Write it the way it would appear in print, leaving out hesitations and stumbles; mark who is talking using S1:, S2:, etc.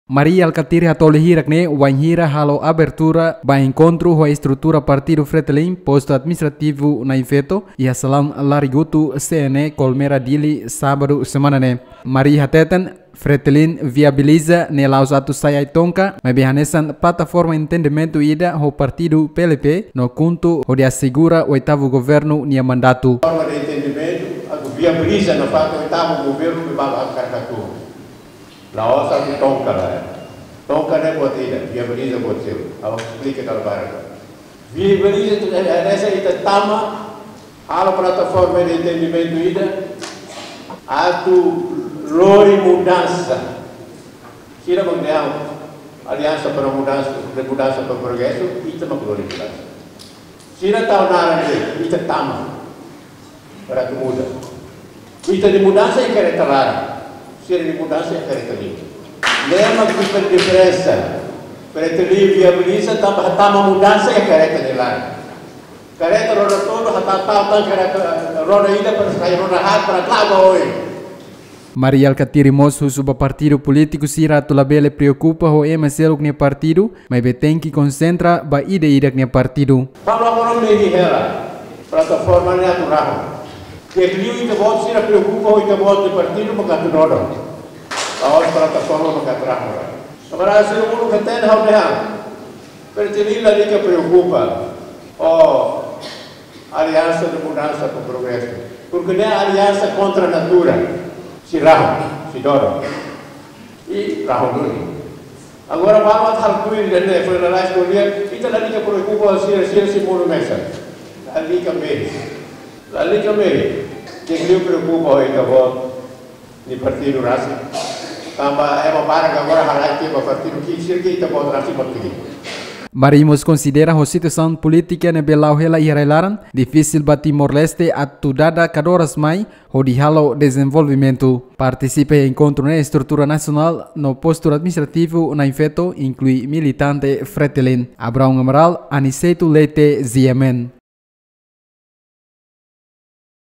S1: Maria Alcatiri hatolhirakne wanhira halo abertura ba encontro a estrutura partido Fretilin posto administrativo na Infeto e a Salão Larigutu CNE Colmera Dili sábado semana ne. Maria Hatetan Fretilin viabiliza nelaus atos sai tonka, mas behanesan plataforma entendimento ida ho partido PLP no conto o de assegura o oitavo governo nia mandato.
S2: Forma de entendimento viabiliza no fato o oitavo governo que vai a Carcatu. La ossa di tonka lá. Tonka não é botida, viabiliza botil. Ao explica aquela barra. Viabiliza essa itatama, a plataforma de entendimento ida, ato lori mudança. Tira mundial, aliança para mudança para o progresso, itama lori mudança. Tira tal nara de itatama para que muda. Ita de mudança é querer talar. Tira de mudança é querer talir. Lema que a diferença para talir viabiliza, tama mudança é querer talar. Querer roda todo, querer roda ida para sair roda hat para clava hoje.
S1: Maria Alcatiri moço suba partido político sira tulabele preocupa ho MSL que partido, mas tem que concentra ba ida que partido.
S2: Vamos agora me guerra, plataforma natural. Que clio ita voto sira preocupa ho ita voto de partido para que roda. A outra plataforma para que traga. Agora se o mundo que tem how neha. Pertenila ali que preocupa. Oh, aliança de mudança para o progresso. Porque não é aliança contra a natura. Si Rahul, si Doro, e Rahul. Agora vamos a Halkuil, né? Foi na escolha, e tá ali que preocupa se mundo mexa. Ali que me, que preocupa o Itabo, de partido raci. Tamba é uma barca agora halai que o partido que circuita Itabo raci português.
S1: Marimos considera a situação política na Belauhela e Relaren difícil para Timor-Leste atudada cada horas mais o de halo desenvolvimento. Participa em encontro na estrutura nacional no posto administrativo na Infeto, inclui militante Fretilin. Abraão Amaral, Aniceto Leite, Ziemen.